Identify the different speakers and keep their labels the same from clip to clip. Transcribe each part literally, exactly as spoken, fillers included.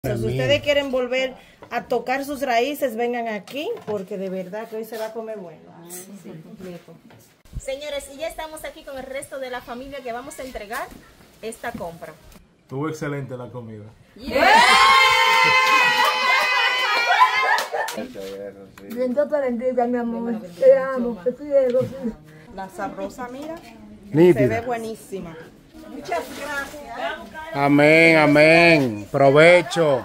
Speaker 1: Si ustedes quieren volver a tocar sus raíces, vengan aquí, porque de verdad que hoy se va a comer bueno. Sí, sí, completo.
Speaker 2: Señores, y ya estamos aquí con el resto de la familia que vamos a entregar esta compra.
Speaker 3: Estuvo excelente la comida.
Speaker 2: Yeah.
Speaker 4: Bien, Dios te bendiga, mi amor. Te amo, te quiero.
Speaker 1: La sabrosa, mira,
Speaker 5: Nítida.
Speaker 1: se ve buenísima. Muchas gracias.
Speaker 5: Amén, amén. Provecho.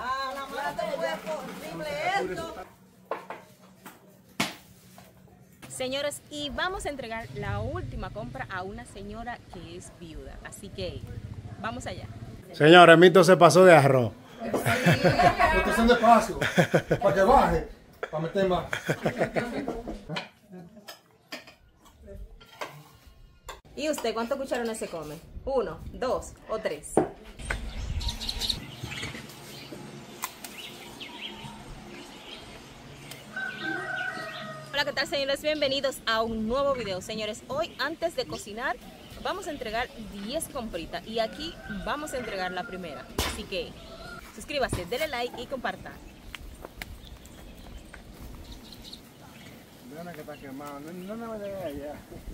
Speaker 2: Señores, y vamos a entregar la última compra a una señora que es viuda. Así que vamos allá.
Speaker 5: Señor, el mito se pasó de arroz.
Speaker 3: Protección de espacio, para que baje, para meter más.
Speaker 2: ¿Y usted cuántos cucharones se come? ¿Uno, dos o tres? Hola, ¿qué tal, señores? Bienvenidos a un nuevo video. Señores, hoy antes de cocinar vamos a entregar diez compritas y aquí vamos a entregar la primera. Así que suscríbase, denle like y compartan.
Speaker 5: No, que está quemado. No, no me dejes allá.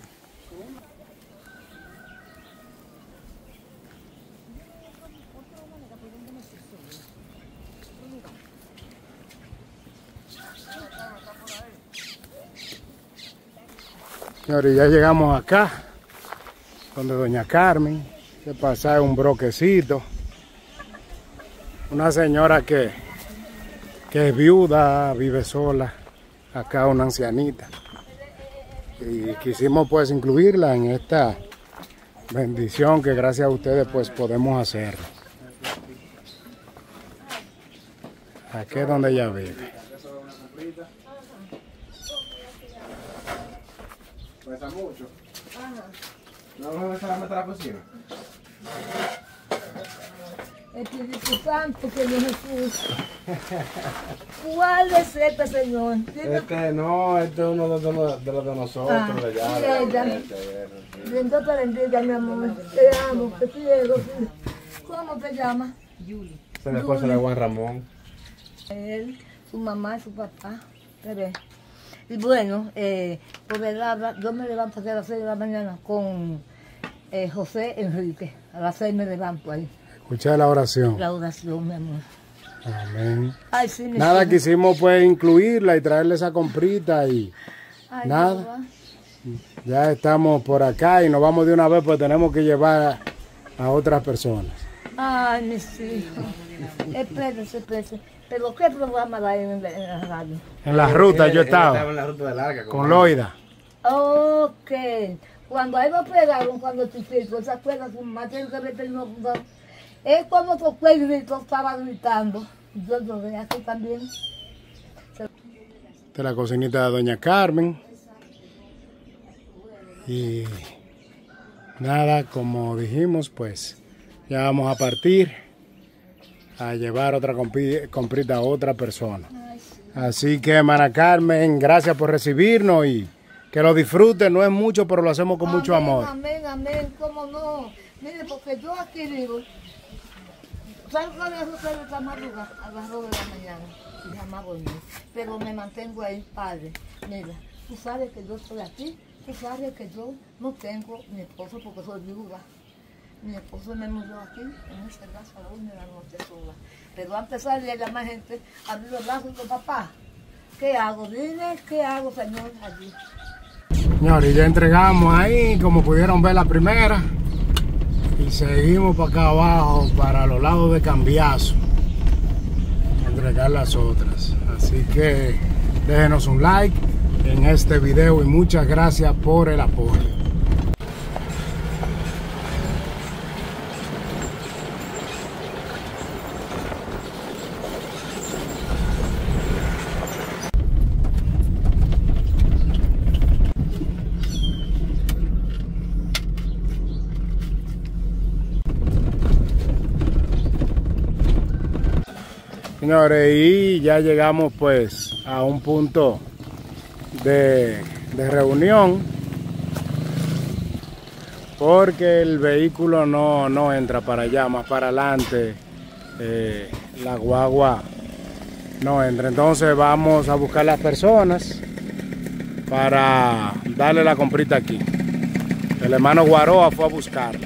Speaker 5: Señores, ya llegamos acá, donde doña Carmen, que pasa un broquecito. Una señora que, que es viuda, vive sola, acá una ancianita. Y quisimos pues incluirla en esta bendición que gracias a ustedes pues podemos hacer. Aquí es donde ella vive.
Speaker 3: Pesa mucho. ¿No vamos a meter a la cocina?
Speaker 4: Espíritu Santo, Señor Jesús. ¿Cuál es este, Señor?
Speaker 3: Este no, este es uno de los de, los de nosotros.
Speaker 4: Ah,
Speaker 3: de allá,
Speaker 4: sí,
Speaker 3: de-
Speaker 4: ella.
Speaker 3: de- de- de-
Speaker 4: Bien, Dios te bendiga, mi amor. Te amo, te quiero. ¿Cómo te llamas?
Speaker 3: Se le esposa de Juan Ramón.
Speaker 4: Él, su mamá y su papá. Bebé. Y bueno, eh, por verdad, yo me levanto aquí a las seis de la mañana con eh, José Enrique. A las seis me levanto ahí.
Speaker 5: Escucha la oración.
Speaker 4: La oración, mi amor.
Speaker 5: Amén.
Speaker 4: Ay, sí, mi
Speaker 5: Nada,
Speaker 4: hija.
Speaker 5: quisimos pues incluirla y traerle esa comprita y
Speaker 4: Ay,
Speaker 5: nada.
Speaker 4: Jehová.
Speaker 5: Ya estamos por acá y nos vamos de una vez, pues tenemos que llevar a, a otras personas.
Speaker 4: Ay, mis hijos. Espérense, espérense. ¿Pero qué programa da en la, en la radio?
Speaker 5: En la ruta yo
Speaker 3: Él- él Estaba
Speaker 5: estaba
Speaker 3: en la ruta de larga.
Speaker 5: con Loida.
Speaker 4: Ok. Cuando a él lo pegaron, cuando chiquito, ¿se acuerdan? Su mamá tiene que meter no, no. Es como que fue grito, estaba gritando. Yo lo veo aquí también.
Speaker 5: Esta es la cocinita de doña Carmen. Y nada, como dijimos, pues ya vamos a partir a llevar otra compi- comprita a otra persona. Así que, hermana Carmen, gracias por recibirnos y que lo disfruten. No es mucho, pero lo hacemos con mucho
Speaker 4: Amén,
Speaker 5: amor.
Speaker 4: Amén, amén, cómo no. Mire, porque yo aquí digo, salgo de eso esta madrugada a las dos de la mañana y jamás dormí. Pero me mantengo ahí, padre. Mira, tú sabes que yo estoy aquí, tú sabes que yo no tengo mi esposo porque soy viuda. Mi esposo me mudó aquí, en ese brazo a la una de la noche sola. Pero antes salía la más gente, abrí los brazos de papá. ¿Qué hago? Dime, ¿qué hago, Señor, allí?
Speaker 5: Señores, ya entregamos ahí, como pudieron ver la primera. Y seguimos para acá abajo, para los lados de Cambiazo. A entregar las otras. Así que déjenos un like en este video y muchas gracias por el apoyo. Señores, y ya llegamos pues a un punto de, de reunión porque el vehículo no, no entra para allá, más para adelante. Eh, la guagua no entra. Entonces vamos a buscar las personas para darle la comprita aquí. El hermano Guaroa fue a buscarla.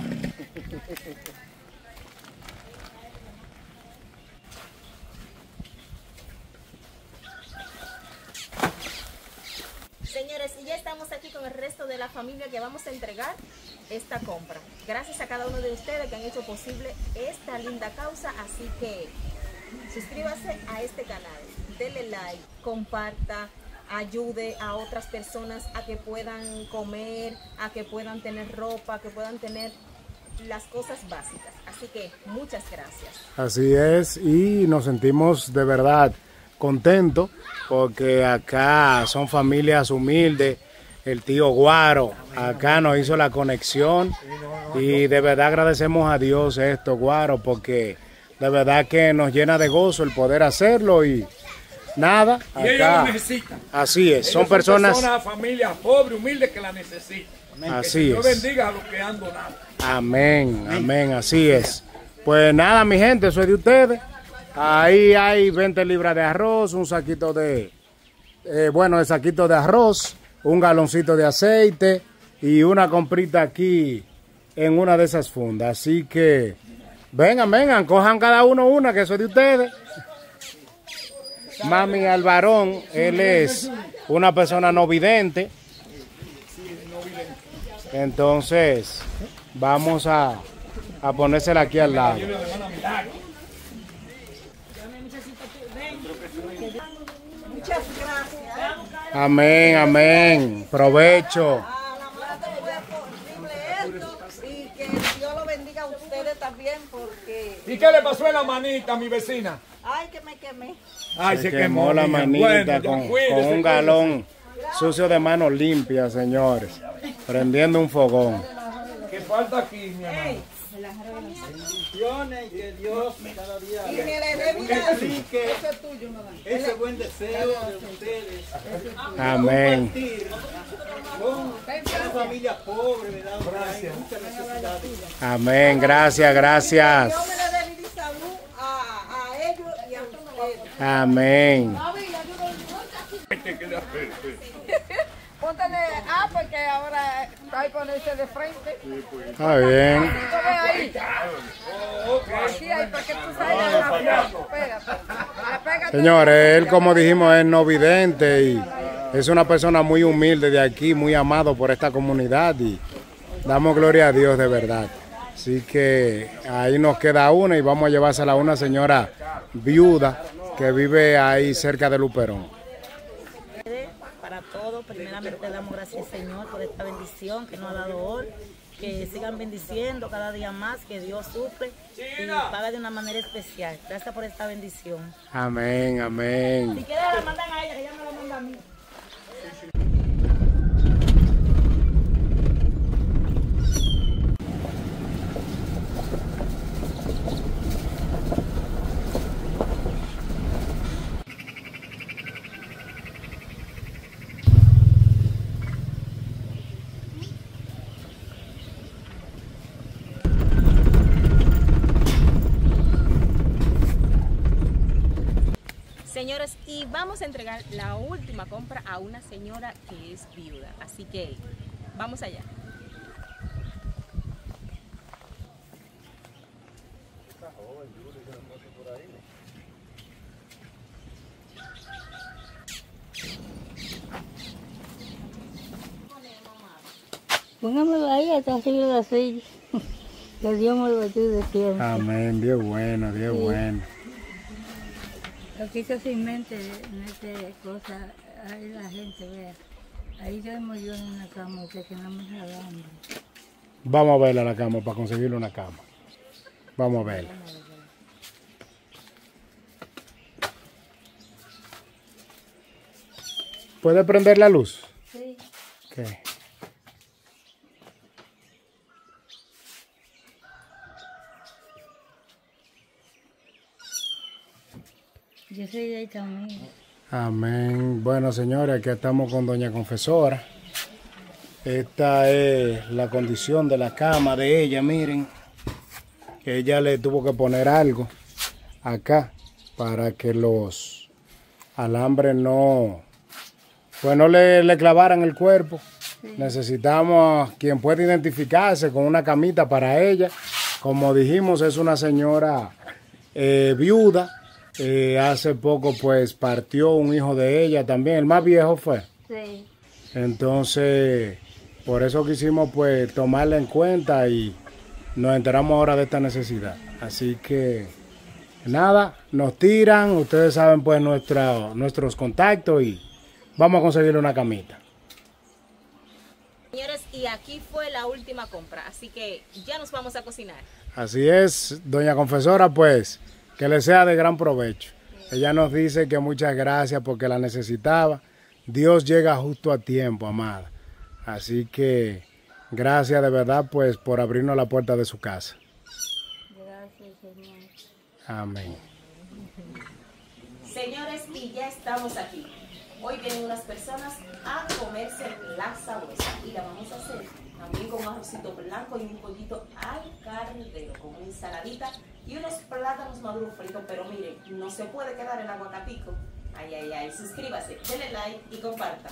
Speaker 2: Señores, y ya estamos aquí con el resto de la familia que vamos a entregar esta compra. Gracias a cada uno de ustedes que han hecho posible esta linda causa, así que suscríbase a este canal, denle like, comparta, ayude a otras personas a que puedan comer, a que puedan tener ropa, a que puedan tener las cosas básicas. Así que muchas gracias.
Speaker 5: Así es, y nos sentimos de verdad contentos porque acá son familias humildes. El tío Guaro acá nos hizo la conexión y de verdad agradecemos a Dios esto, Guaro, porque de verdad que nos llena de gozo el poder hacerlo y nada, acá.
Speaker 6: Y ellos lo necesitan.
Speaker 5: Así es, son
Speaker 6: ellos
Speaker 5: personas,
Speaker 6: son personas, familias pobres, humildes que la necesitan.
Speaker 5: Así
Speaker 6: que Dios
Speaker 5: es.
Speaker 6: bendiga a los que han donado.
Speaker 5: Amén, amén, así es. Pues nada, mi gente, eso es de ustedes. Ahí hay veinte libras de arroz, un saquito de, eh, bueno, el saquito de arroz, un galoncito de aceite y una comprita aquí en una de esas fundas. Así que vengan, vengan, cojan cada uno una, que eso es de ustedes. Mami Alvarón, él es una persona no vidente. Entonces, vamos a, a ponérsela aquí al lado.
Speaker 1: Muchas gracias.
Speaker 5: Amén, amén. Provecho.
Speaker 1: Y que Dios lo bendiga a ustedes también porque...
Speaker 6: ¿Y qué le pasó en la manita a mi vecina?
Speaker 1: Ay, que me quemé.
Speaker 6: Ay,
Speaker 5: Se quemó la
Speaker 6: mija.
Speaker 5: manita
Speaker 6: Bueno, ya
Speaker 5: con,
Speaker 6: cuídese,
Speaker 5: con un
Speaker 6: cuídese.
Speaker 5: galón sucio de manos limpias, señores. Prendiendo un fogón.
Speaker 6: ¿Qué falta aquí, mi hermano?
Speaker 7: Bendiciones, que Dios cada día
Speaker 1: Y me le dé vida.
Speaker 7: explique
Speaker 1: Eso es tuyo, mamá.
Speaker 7: ese buen deseo de ustedes.
Speaker 5: Amén.
Speaker 7: Compartir con una familia pobre, ¿verdad? Donde hay muchas necesidades.
Speaker 5: Amén. Gracias, gracias.
Speaker 1: Dios me le dé vida y salud a, a ellos y a ustedes.
Speaker 5: Amén.
Speaker 4: Póntale A porque ahora hay que ponerse de frente.
Speaker 5: Está bien.
Speaker 4: ¿Tú ves ahí? Aquí hay para que tú salgas la foto. Pégate. Pégate.
Speaker 5: Señores, él, como dijimos, es no vidente y es una persona muy humilde de aquí, muy amado por esta comunidad y damos gloria a Dios de verdad. Así que ahí nos queda una y vamos a llevársela a una señora viuda que vive ahí cerca de Luperón.
Speaker 8: Para todos, primeramente damos gracias al Señor por esta bendición que nos ha dado hoy, que sigan bendiciendo cada día más, que Dios suple y paga de una manera especial. Gracias por esta bendición.
Speaker 5: Amén, amén.
Speaker 8: Si quieren la mandan a ella, que ella me la manda a mí.
Speaker 2: Señores, y vamos a entregar la última compra a una señora que es viuda. Así que vamos allá.
Speaker 9: Póngamelo ahí, hasta arriba de la silla. Que Dios me lo ayude siempre.
Speaker 5: Amén, Dios bueno, Dios
Speaker 9: Sí.
Speaker 5: bueno.
Speaker 9: Lo que hizo sin mente, en esta cosa, ahí la gente vea. Ahí duermo yo en una cama, que no me da hambre.
Speaker 5: Vamos a verla la cama para conseguirle una cama. Vamos a verla. ¿Puede prender la luz?
Speaker 9: Sí.
Speaker 5: Ok.
Speaker 9: Yo soy de ahí también.
Speaker 5: Amén. Bueno, señores, aquí estamos con doña confesora. Esta es la condición de la cama de ella, miren. Que ella le tuvo que poner algo acá para que los alambres no, pues no le, le clavaran el cuerpo. Sí. Necesitamos quien pueda identificarse con una camita para ella. Como dijimos, es una señora eh, viuda. Eh, hace poco pues partió un hijo de ella también, el más viejo fue. Sí. Entonces, por eso quisimos pues tomarla en cuenta y nos enteramos ahora de esta necesidad. Así que nada, nos tiran, ustedes saben pues nuestra, nuestros contactos y vamos a conseguirle una camita.
Speaker 2: Señores, y aquí fue la última compra, así que ya nos vamos a cocinar.
Speaker 5: Así es, doña confesora, pues que le sea de gran provecho. Sí. Ella nos dice que muchas gracias porque la necesitaba. Dios llega justo a tiempo, amada. Así que gracias de verdad pues por abrirnos la puerta de su casa.
Speaker 9: Gracias, Señor.
Speaker 5: Amén.
Speaker 2: Señores, y ya estamos aquí. Hoy vienen unas personas a comerse la sabuesa y la vamos a hacer también con un arrocito blanco y un pollito al cardero, con una ensaladita y unos plátanos maduros fritos. Pero miren, no se puede quedar el aguacatico. Ay, ay, ay. Suscríbase, denle like y compartan.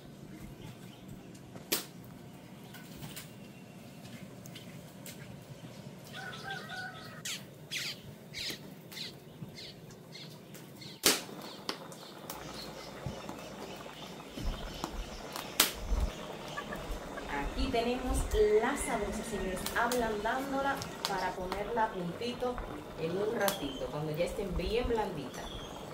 Speaker 2: Aquí tenemos la sabuesa, señores, ablandándola para ponerla puntito en un ratito, cuando ya estén bien blanditas.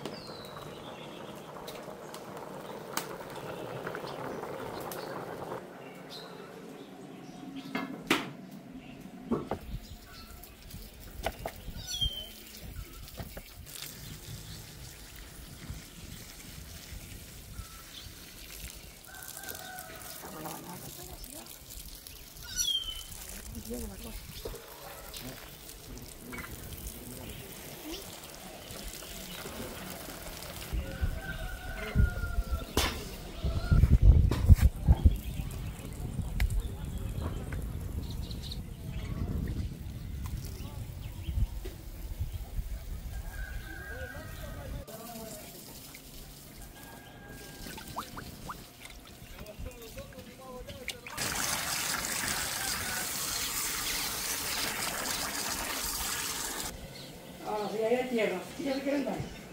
Speaker 1: Tierra. ¿Ya le quieren dar?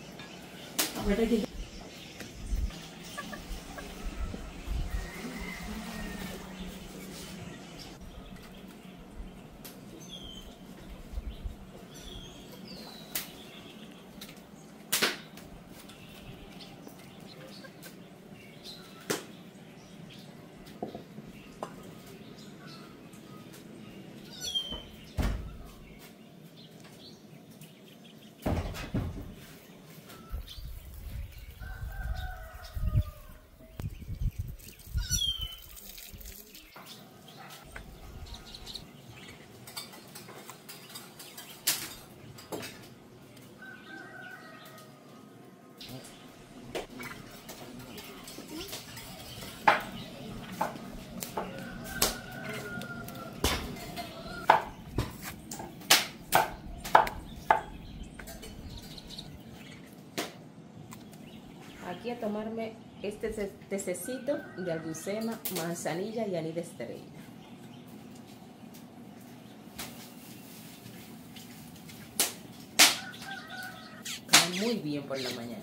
Speaker 2: Aquí a tomarme este tececito de albucema, manzanilla y anís de estrella. Cae muy bien por la mañana.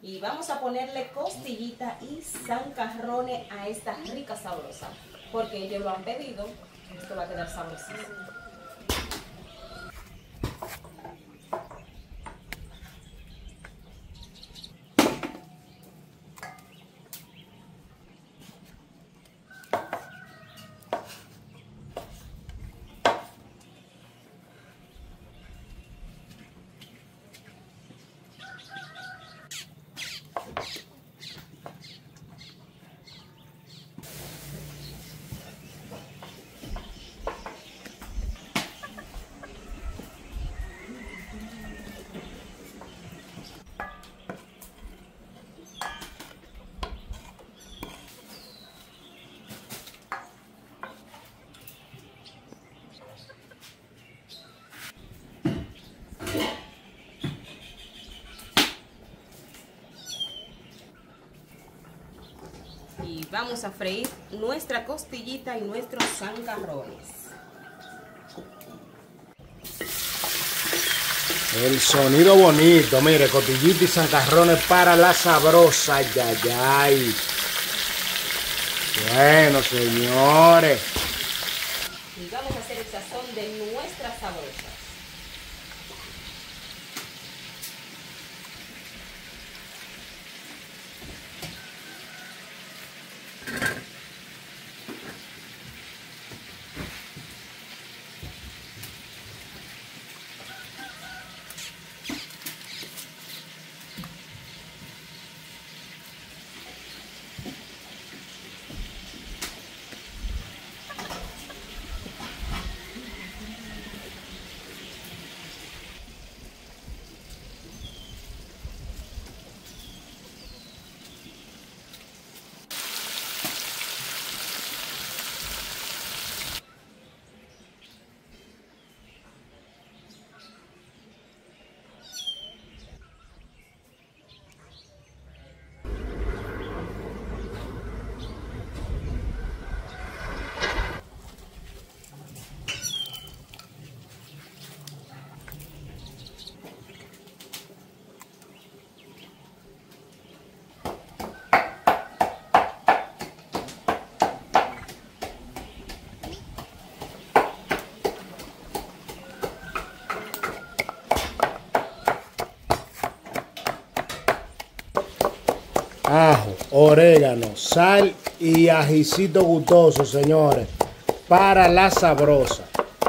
Speaker 2: Y vamos a ponerle costillita y zancarrones a esta rica sabrosa. Porque ellos lo han pedido. Esto va a quedar sabrosísimo. Y vamos a freír nuestra costillita y nuestros zancarrones.
Speaker 5: El sonido bonito, mire, costillita y zancarrones para la sabrosa, ya, ya. Bueno, señores.
Speaker 2: Y vamos a hacer el sazón de nuestras sabrosas.
Speaker 5: Ajo, orégano, sal y ajicito gustoso, señores, para la sabrosa.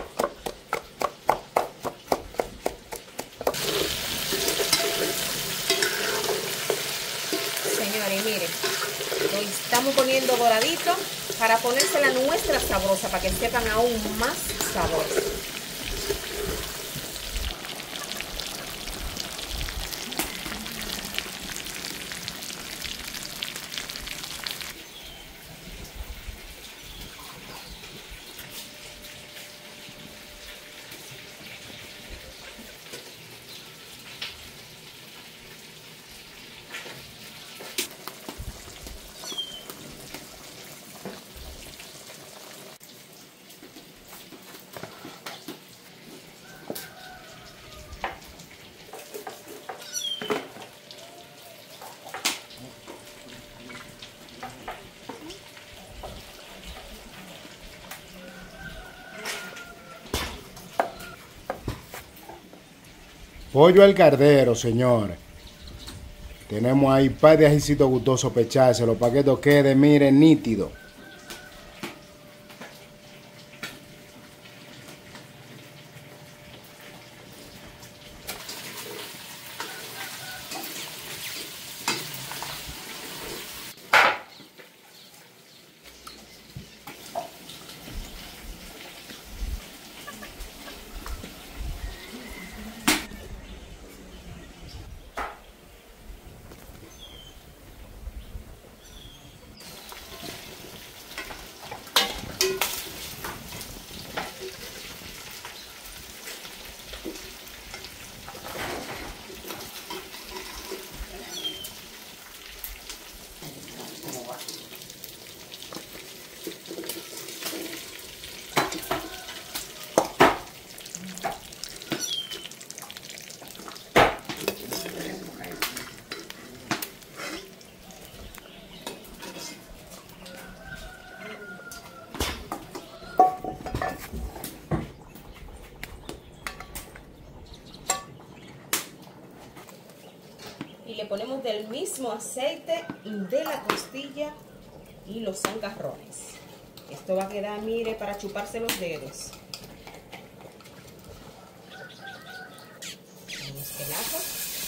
Speaker 2: Señores, miren, lo estamos poniendo doradito para ponérsela a nuestra sabrosa, para que sepan aún más sabor.
Speaker 5: Pollo al cardero, señores. Tenemos ahí par de ajicitos gustosos para echárselo para que esto quede, miren, nítido.
Speaker 2: ponemos del mismo aceite de la costilla y los zancarrones. Esto va a quedar, mire, para chuparse los dedos. Vamos el ajo.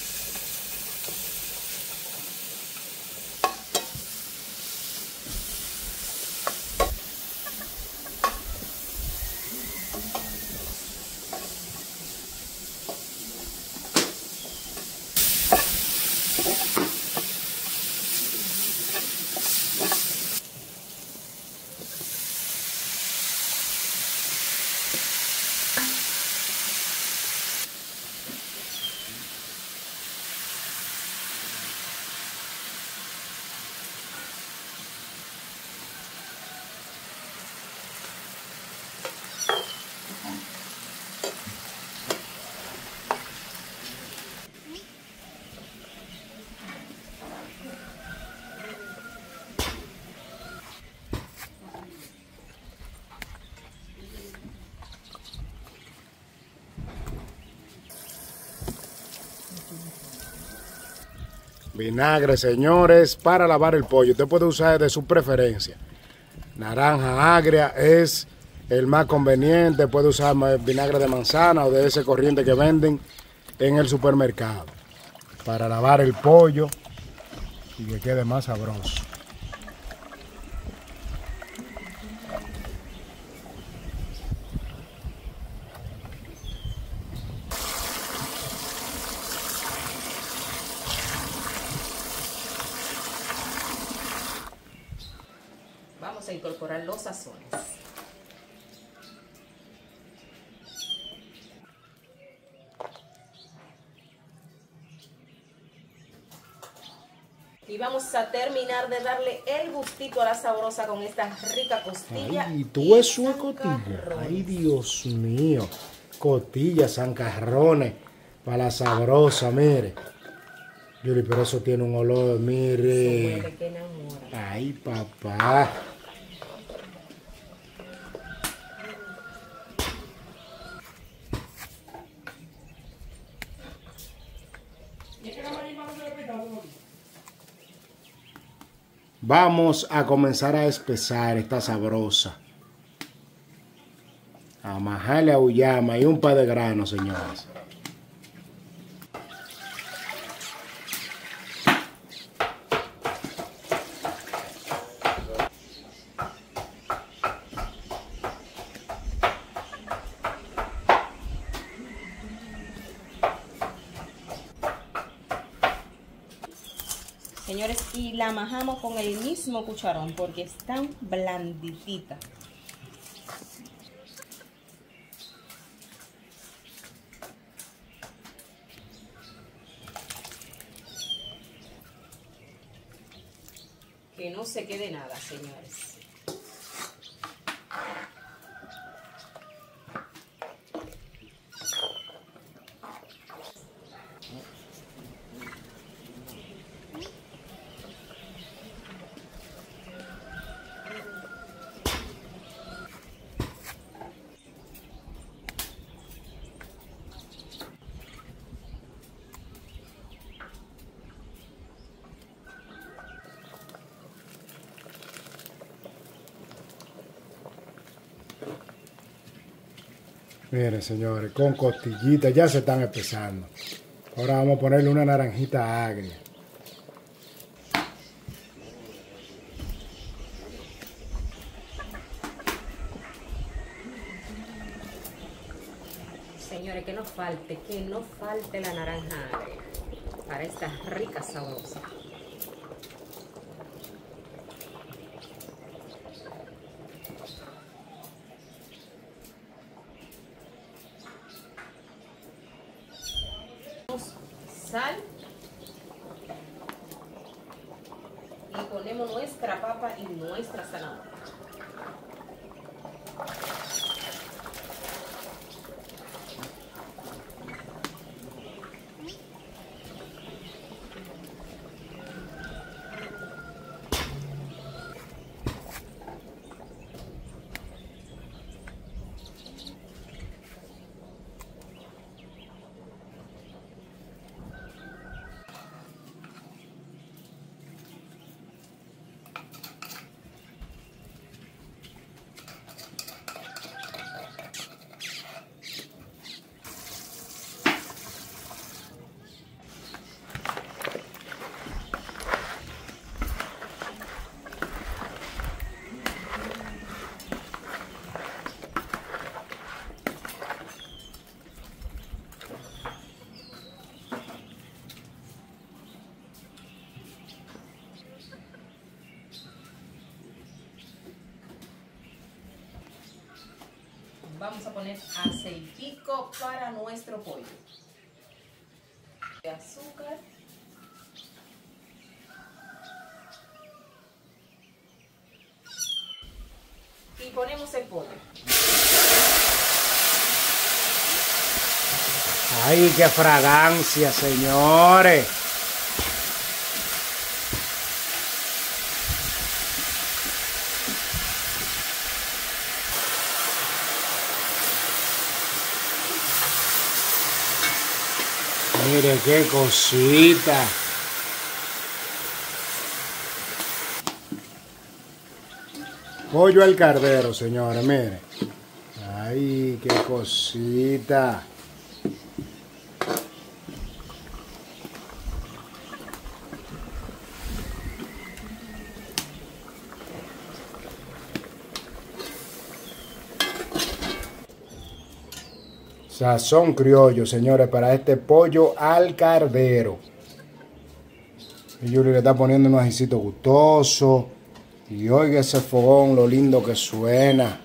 Speaker 5: Vinagre, señores, para lavar el pollo. Usted puede usar de su preferencia. Naranja agria es el más conveniente. Puede usar vinagre de manzana o de ese corriente que venden en el supermercado para lavar el pollo y que quede más sabroso.
Speaker 2: Vamos a incorporar los sazones. Y vamos a terminar de darle el gustito a la sabrosa con esta rica costilla.
Speaker 5: Ay, tú eso es costilla. Ay, Dios mío. Costillas, zancarrones para la sabrosa, mire. Yuri, pero eso tiene un olor, mire.
Speaker 2: Eso huele que enamora.
Speaker 5: Ay, papá. Vamos a comenzar a espesar esta sabrosa. A majarle a uyama y un par de granos, señores.
Speaker 2: Señores, y la majamos con el mismo cucharón porque es tan blanditita. Que no se quede nada, señores.
Speaker 5: Miren, señores, con costillitas ya se están espesando. Ahora vamos a ponerle una naranjita agria.
Speaker 2: Señores, que no falte, que no falte la naranja agria para esta rica sabrosa. Sal y ponemos nuestra papa y nuestra zanahoria. vamos a poner aceitico para nuestro pollo. De azúcar. Y ponemos el pollo.
Speaker 5: ¡Ay, qué fragancia, señores! Mire qué cosita. Pollo al cardero, señores, mire. Ay, qué cosita. Sazón criollo, señores, para este pollo al cardero. Y Yuri le está poniendo unos ajicitos gustosos. Y oiga ese fogón, lo lindo que suena.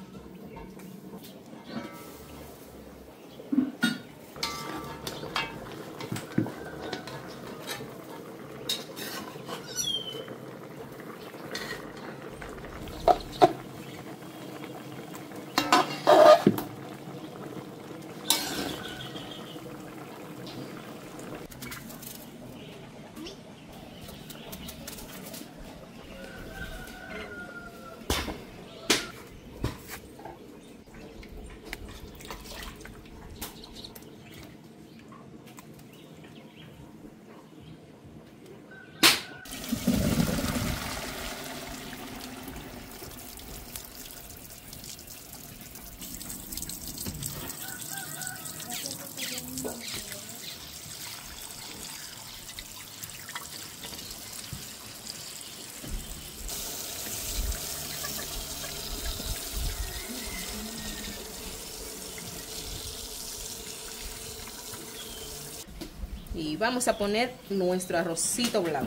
Speaker 2: Y vamos a poner nuestro arrocito blanco.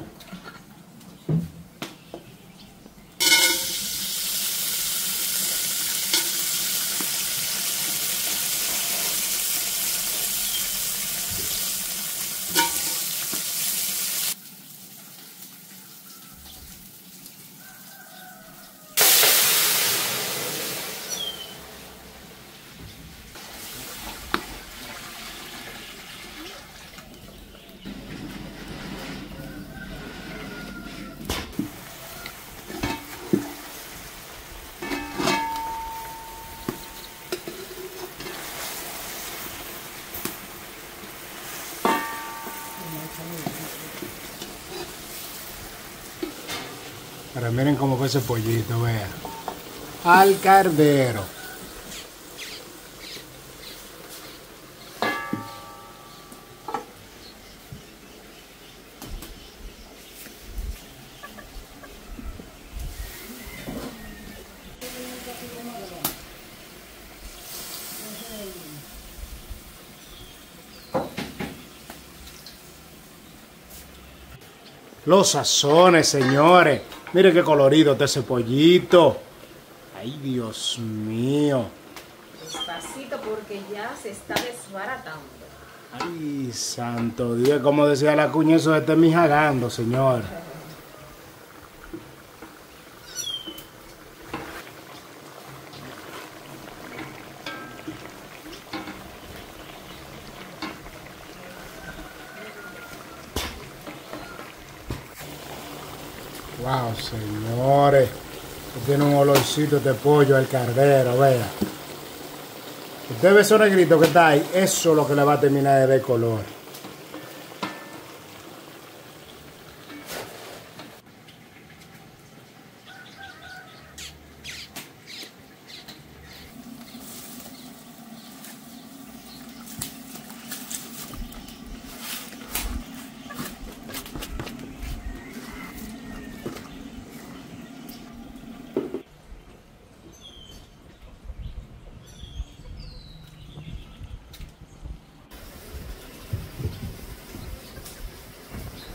Speaker 5: Pero miren cómo fue ese pollito, vean. Al cardero. Los sazones, señores. Mire qué colorido está ese pollito. Ay, Dios mío.
Speaker 2: Despacito porque ya se está desbaratando.
Speaker 5: Ay, santo Dios. Como decía la cuña, eso se está mijagando, señor. Wow, señores. Tiene un olorcito de pollo al cardero, vea. Usted ve ese negrito que está ahí, eso es lo que le va a terminar de dar color.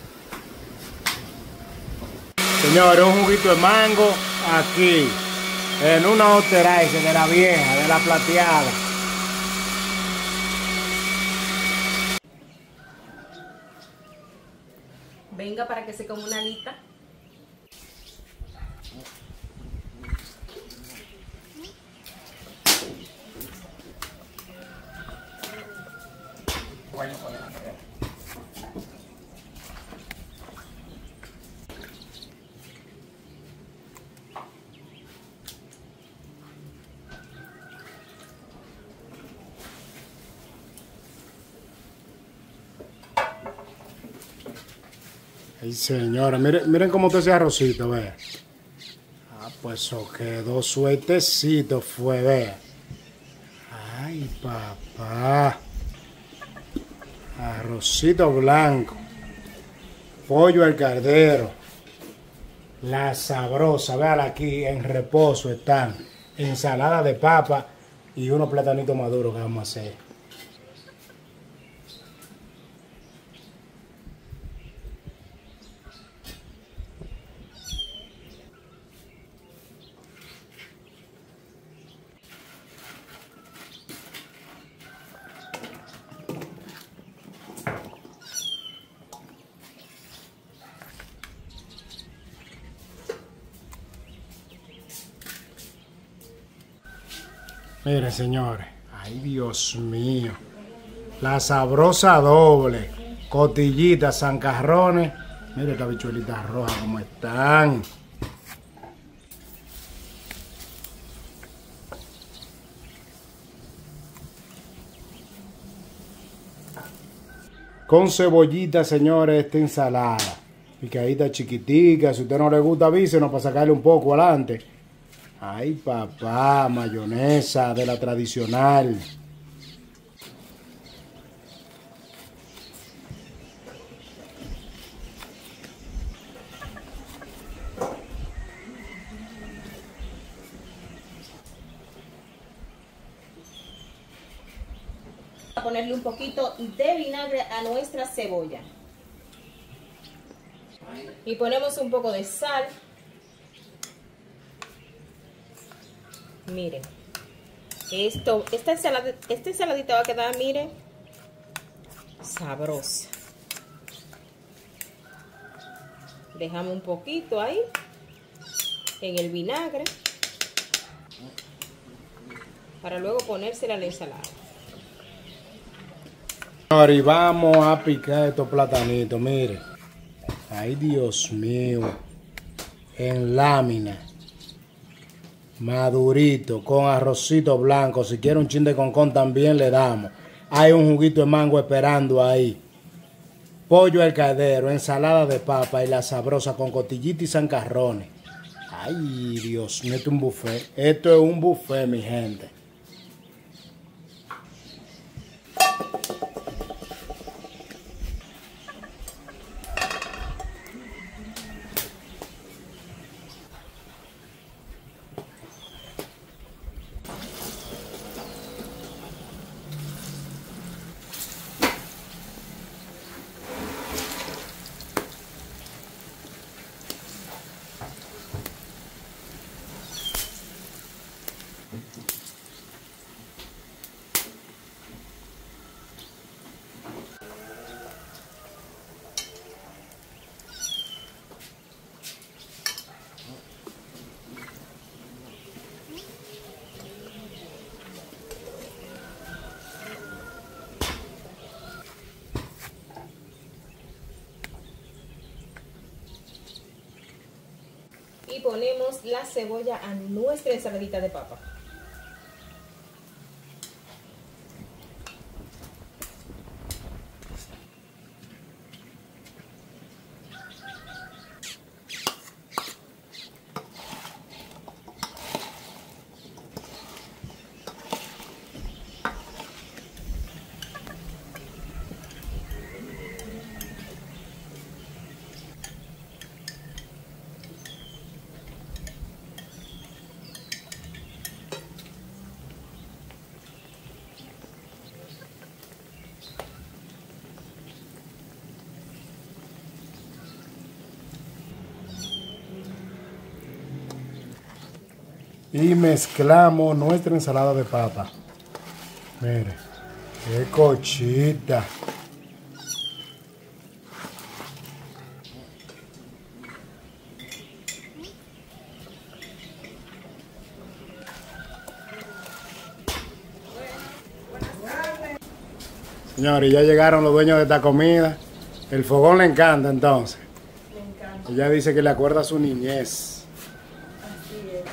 Speaker 5: Señores, un juguito de mango aquí. en una Osterizer de la vieja, de la plateada.
Speaker 2: Venga para que se coma una alita.
Speaker 5: Ay, señora, miren, miren cómo está ese arrocito, vea. Ah, pues eso quedó suertecito fue, vea. Ay, papá. Arrocito blanco. Pollo al cardero. La sabrosa, véala aquí, en reposo están. Ensalada de papa y unos platanitos maduros que vamos a hacer. Miren, señores, ay, Dios mío, la sabrosa doble, cotillitas, zancarrones. Miren estas bichuelitas rojas como están. Con cebollita, señores, esta ensalada. Picadita chiquitica, si a usted no le gusta, avísenos para sacarle un poco adelante. Ay, papá, mayonesa de la tradicional.
Speaker 2: A ponerle un poquito de vinagre a nuestra cebolla. Y ponemos un poco de sal. Miren, esto, esta ensalada, esta ensaladita va a quedar, miren, sabrosa. Dejamos un poquito ahí en el vinagre para luego ponérsela a la ensalada.
Speaker 5: Ahora y vamos a picar estos platanitos, miren. Ay, Dios mío, en lámina. Madurito, con arrocito blanco. Si quiere un chin de concón también le damos. Hay un juguito de mango esperando ahí. Pollo al caldero, ensalada de papa y la sabrosa con cotillita y zancarrones. Ay, Dios mío, esto es un buffet. Esto es un buffet, mi gente.
Speaker 2: Y ponemos la cebolla a nuestra ensaladita de papa.
Speaker 5: y mezclamos nuestra ensalada de papa. Mire, qué cochita. Señores, ya llegaron los dueños de esta comida. El fogón le encanta entonces.
Speaker 1: Me encanta.
Speaker 5: Ella dice que le acuerda a su niñez.
Speaker 1: Así es.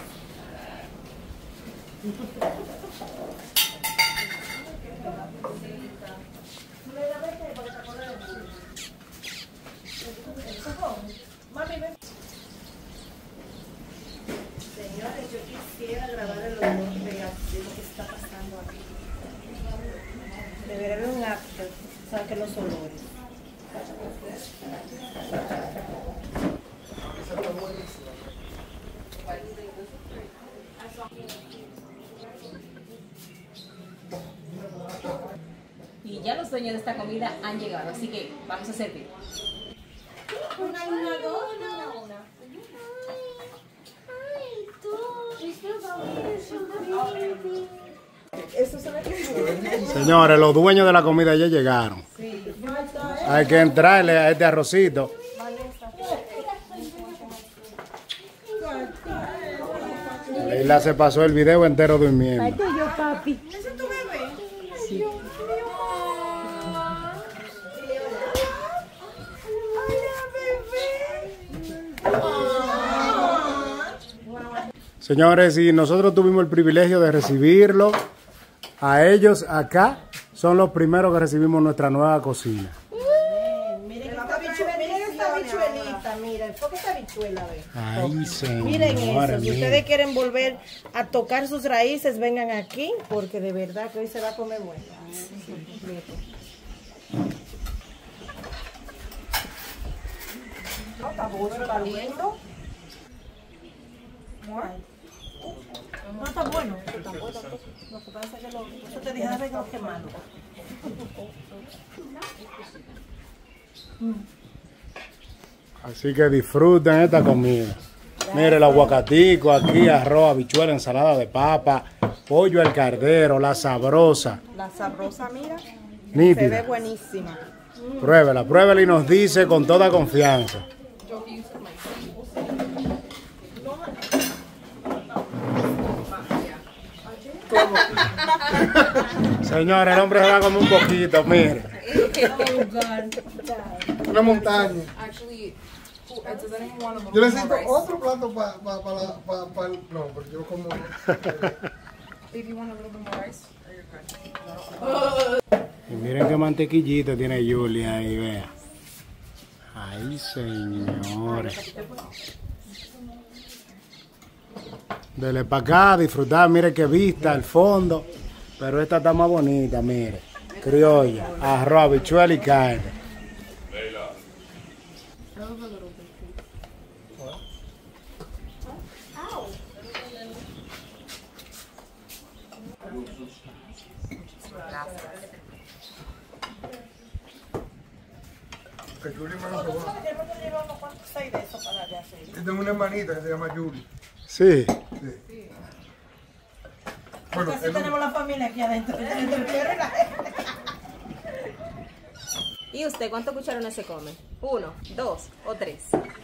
Speaker 1: Señores, yo quisiera grabar el olor de lo que está pasando aquí. Debería haber un after, saque los olores.
Speaker 2: Y ya los dueños de esta comida han llegado, así que vamos a servir.
Speaker 1: Una, una, dos, una, una. Eso se ve que
Speaker 5: Señores, los dueños de la comida ya llegaron. Hay que entrarle a este arrocito. Leila se pasó el video entero durmiendo.
Speaker 9: yo, papi.
Speaker 1: ¿Ese es tu bebé? Sí.
Speaker 5: Señores, y nosotros tuvimos el privilegio de recibirlo. A ellos acá son los primeros que recibimos nuestra nueva cocina.
Speaker 1: Miren esta bichuela, miren esta bichuelita, miren, enfoque esta bichuela, ve.
Speaker 5: Ay, señores,
Speaker 1: Miren eso, si
Speaker 5: miren.
Speaker 1: ustedes quieren volver a tocar sus raíces, vengan aquí, porque de verdad que hoy se va a comer bueno. No, está bueno, está lindo. No está bueno, está bueno. Lo que pasa es que lo, eso te dije de ver que quemando.
Speaker 5: Así que disfruten esta comida. Mire el aguacatico aquí, arroz, habichuela, ensalada de papa, pollo al cardero, la sabrosa.
Speaker 1: La sabrosa, mira,
Speaker 5: Nítida.
Speaker 1: se ve buenísima.
Speaker 5: Pruébela, pruébela y nos dice con toda confianza. Señora, el hombre se va a comer un poquito, mire.
Speaker 3: Una montaña. Yo necesito otro plato para pa, pa, la- pa, pa, el- no, porque yo como.
Speaker 5: Y miren qué mantequillito tiene Julia ahí, vea. Ay, señores. Dele para acá, disfrutar, mire qué vista al fondo. Pero esta está más bonita, mire. Criolla, arroz, habichuela y carne.
Speaker 3: Que Julie me lo robó. Yo tengo una hermanita que se llama Julie.
Speaker 5: Sí.
Speaker 3: Sí. Bueno,
Speaker 1: Así
Speaker 3: es lo-
Speaker 1: tenemos la familia aquí adentro. Entre el perro y la gente.
Speaker 2: ¿Y usted cuántos cucharones se come? ¿Uno, dos o tres?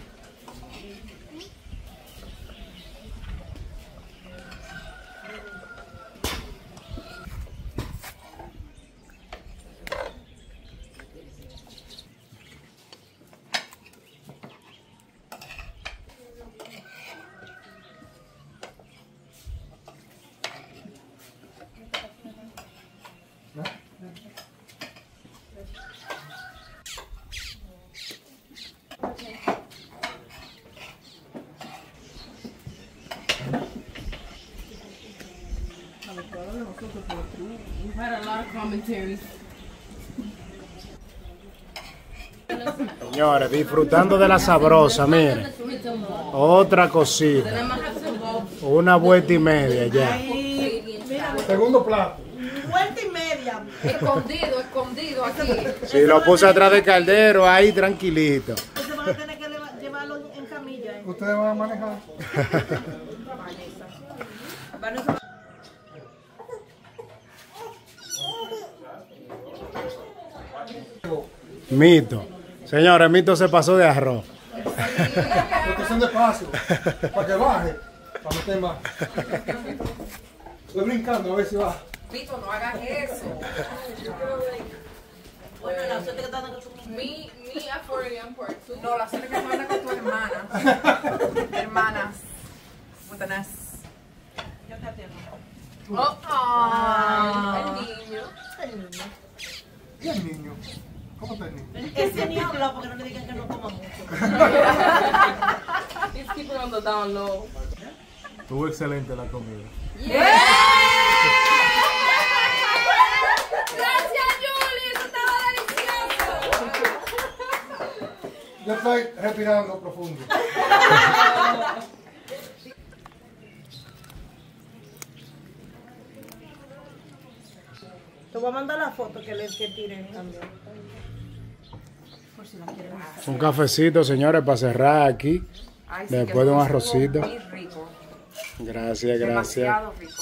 Speaker 5: Señores, disfrutando de la sabrosa, miren. Otra cosita. Una vuelta y media ya.
Speaker 3: Segundo plato.
Speaker 1: Vuelta y media.
Speaker 10: Escondido, escondido aquí.
Speaker 5: Si lo puse atrás del caldero, ahí tranquilito.
Speaker 1: Entonces van a tener que leva- llevarlo en camilla. ¿eh?
Speaker 3: Ustedes van a manejar.
Speaker 5: Mito. Señores, Mito se pasó de arroz.
Speaker 3: Rotación de espacio. Para que baje. Para meter más. Estoy brincando a ver si baja.
Speaker 10: Vito, no hagas eso.
Speaker 8: Bueno, la suerte que está dando con tu
Speaker 10: Mi, mi afuera por tú. No, la suerte que manda con tu hermana. Hermanas. Buenas. Oh, ay, el niño.
Speaker 3: El niño. ¿Y el niño? ¿Cómo está el niño?
Speaker 8: Ese ni habla porque no le digan que no coma mucho.
Speaker 10: He's keeping on the down low.
Speaker 11: Estuvo excelente la comida.
Speaker 10: Yeah. Gracias, Julie. Eso estaba delicioso.
Speaker 3: Yo estoy respirando profundo.
Speaker 1: Te voy a mandar la foto que les que tiren también.
Speaker 10: Por si la quieren usar.
Speaker 5: Un cafecito, señores, para cerrar aquí.
Speaker 10: Ay, sí,
Speaker 5: Después
Speaker 10: que
Speaker 5: de un
Speaker 10: estuvo
Speaker 5: arrocito.
Speaker 10: muy rico.
Speaker 5: Gracias, gracias.
Speaker 10: Demasiado rico.